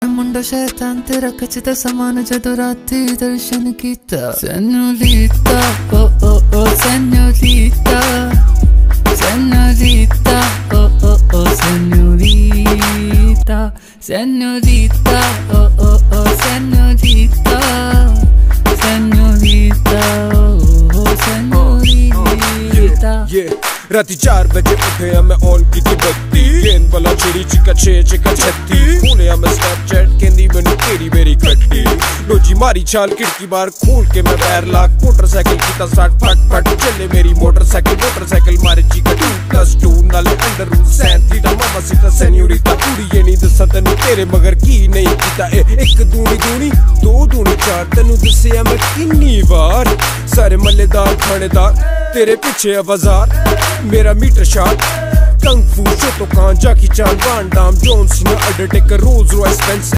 मुंडा शैतान तेरा कचदा समान जदों राती दर्शन कीता सेनोरीता ओ ओ ओ सेनोरीता सेनोरीता ओ ओ ओ सेनोरीता सेनोरीता ओ ओ ओ सेनोरीता सेनोरीता ओ ओ सेनोरीता। राती 4 बजे उठे मैं ऑन की थी बत्ती गेंद वाला चिड़ी चिका 6 चिका 36 खोले मैं स्नैपचैट कहंदी मैनू तेरी मेरी कट्टी लो जी मारी छाल खिड़की बार खोल के मैं पैर लाक मोटरसाइकिल कीता स्टार्ट फट फट चले मेरी मोटरसाइकिल मारे जी का 2+2 नाले अंडर रूल सैंतीटा मामा सीता सेन्योरिटा पूरी ये नहीं दसा तेनू तेरे मगर की नहीं कीता एक दूनी दूनी 2 दूनी 4 तेनू दसिया मैं किन्नी बार सारे मल्लेदार थानेदार तेरे पीछे बाजार मेरा मीटर शॉट कंग फू शोतो कान Jackie Chan Van Damme John Cena Undertaker Rolls Royce Benz